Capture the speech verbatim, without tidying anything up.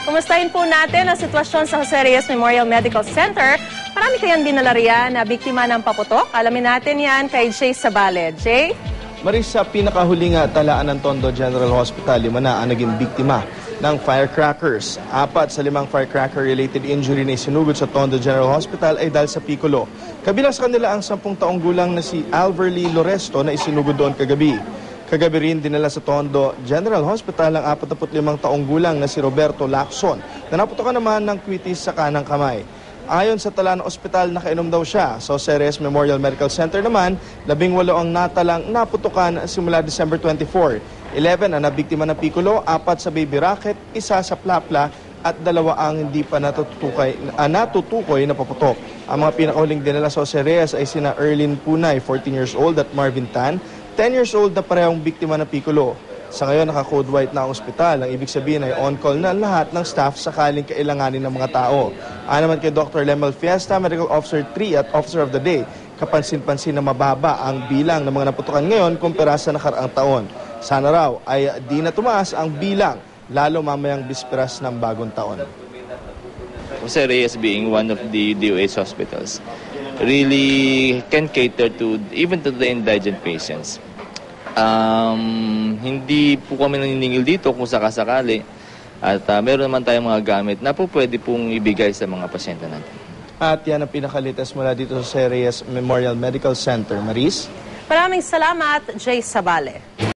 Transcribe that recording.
Kumustahin po natin ang sitwasyon sa Jose Reyes Memorial Medical Center. Marami kayang dinala riyan na biktima ng paputok. Alamin natin yan kay Jay Sabale. Jay? Maris, sa pinakahuling talaan ng Tondo General Hospital, lima na ang naging biktima ng firecrackers. Apat sa limang firecracker-related injury na isinugod sa Tondo General Hospital ay dahil sa Piccolo. Kabilang sa kanila ang sampung taong gulang na si Alverly Loresto na isinugod doon kagabi. Kagabi rin dinala sa Tondo General Hospital ang apat na limang taong gulang na si Roberto Lacson na naputokan naman ng kwitis sa kanang kamay. Ayon sa tala ng ospital, nakainom daw siya. Sa Jose Reyes Memorial Medical Center naman, labing walo ang natalang naputukan simula December twenty-fourth. eleven ang nabiktima ng Piccolo, apat sa baby rocket, isa sa plapla at dalawa ang hindi pa natutukoy, uh, natutukoy na paputok. Ang mga pinakahuling dinala sa Jose Reyes ay sina Erlyn Punay, fourteen years old, at Marvin Tan, ten years old na parehong biktima ng Piccolo. Sa ngayon, naka-code white na ang ospital. Ang ibig sabihin ay on-call na lahat ng staff sakaling kailanganin ng mga tao. Ayon naman kay Doctor Lemel Fiesta, Medical Officer three at Officer of the Day, kapansin-pansin na mababa ang bilang ng mga naputukan ngayon kumpara sa nakaraang taon. Sana raw ay di na tumaas ang bilang, lalo mamayang bisperas ng bagong taon. Jose Reyes being one of the D O H hospitals really can cater to even to the indigent patients. Um, hindi po kami naniningil dito kung sakasakali at uh, meron naman tayong mga gamit na po pwede pong ibigay sa mga pasyente natin. At yan ang pinakalitas mula dito sa Jose Reyes Memorial Medical Center. Maris? Maraming salamat, Jay Sabale.